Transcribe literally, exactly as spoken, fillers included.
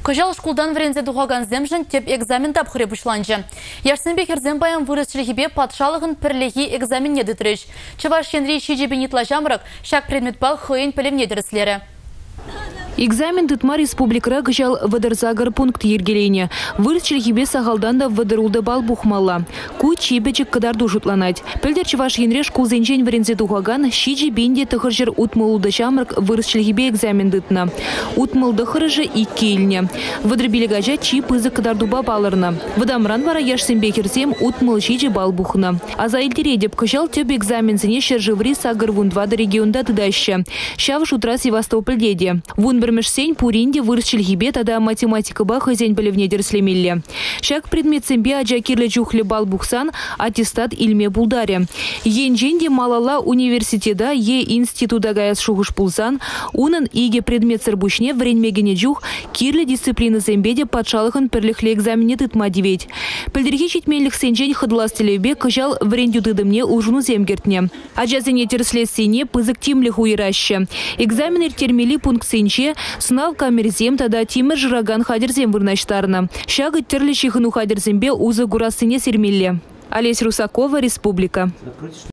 Кожал шкулдан врензе духаган земжін теп экзамен тапхыры бұшланжы. Яшсенбе херзен баян вырысшылығыбе патшалығын пірлегі экзамен недітріш. Чываш енрей шижебенетла жамырық, шак предмет бал хойын пілім недіріслері. Экзамен тытма республикара кыжал вадырзагар пункт ергелейне. Вырысчылхибе сағалдан да вадырулды бал бухмалла. Куй чебечек кадар дужутланать. Пілдер чываш енреш кулзенчен варензе тухаган шижи бенде тахыржыр утмалуды жамырк вырысчылхибе экзамен дытна. Утмалды хырыжы икки илне. Вадырбелегажа чи пызы кадар дуба балырна. Вадамран вара яшсенбе керзем утмал шижи бал бухна. Аза илтере деп кыжал төп экзамензіне шержыври сагар вундвады регионда тыдаща. Шавыш утра Севастопольдеде. Бірмішсен пуринде вырысчылхибе тада математика ба хозяин білівне дерслемелле. Шак предмет сенбе аджакирлі жухлі бал бухсан аттестат илме булдаре. Енженде малала университеда е института гаяс шухыш пулсан, унын иге предмет сырбушне вренмегене жух кирлі дисциплины сенбеде патшалықын пірліхлі экзамене тытма девет. Пілдерге жетмелік сенжен хыдлас телебе кыжал врендю тыдымне ужуну земгертне. Аджазыне терслесене пызык тимліх уйраща. Экзамен термели пункт сенче сынав камерзем тада тимір жыраган хадерзем вырнаштарына. Шагы терлі шихыну хадерзембе узы гурасыне сермелле. Олесь Русакова, Республика.